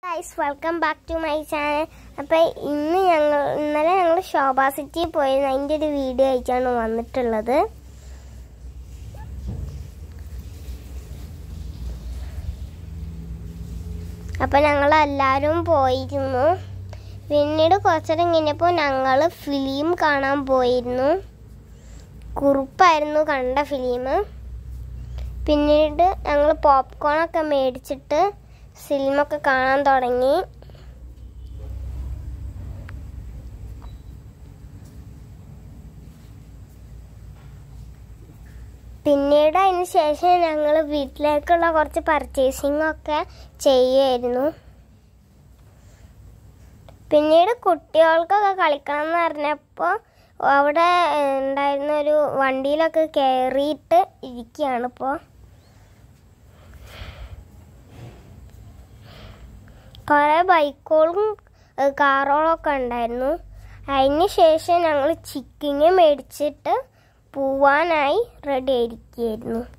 Guys, welcome back to my channel. അപ്പോൾ ഇന്നലെ ഞങ്ങൾ ശോഭാ സിറ്റി പോയി അതിൻ്റെ ഒരു വീഡിയോ ആയിട്ടാണ് വന്നിട്ടുള്ളത്. അപ്പോൾ ഞങ്ങൾ എല്ലാവരും പോയിരുന്നു. പിന്നീട് കുറച്ചേരം കഴിഞ്ഞപ്പോൾ ഞങ്ങൾ ഫിലിം കാണാൻ പോയിരുന്നു. കുറുപ്പായിരുന്നു കണ്ട ഫിലിം. പിന്നീട് ഞങ്ങൾ പോപ്കോണൊക്കെ മേടിച്ചിട്ട് ഫിലിമൊക്കെ കാണാൻ തുടങ്ങി. പിന്നീട് അതിന് ശേഷം ഞങ്ങൾ വീട്ടിലേക്കുള്ള കുറച്ച് പർച്ചേസിംഗ് ഒക്കെ ചെയ്യുമായിരുന്നു. പിന്നീട് കുട്ടികൾക്കൊക്കെ കളിക്കണം എന്ന് പറഞ്ഞപ്പോൾ അവിടെ ഉണ്ടായിരുന്ന ഒരു വണ്ടിയിലൊക്കെ കയറിയിട്ട് ഇരിക്കുകയാണ്. ഇപ്പോൾ കുറേ ബൈക്കുകളും കാറുകളൊക്കെ ഉണ്ടായിരുന്നു. അതിന് ശേഷം ഞങ്ങൾ ചിക്കന് മേടിച്ചിട്ട് പോവാനായി റെഡി ആയിരിക്കുകയായിരുന്നു.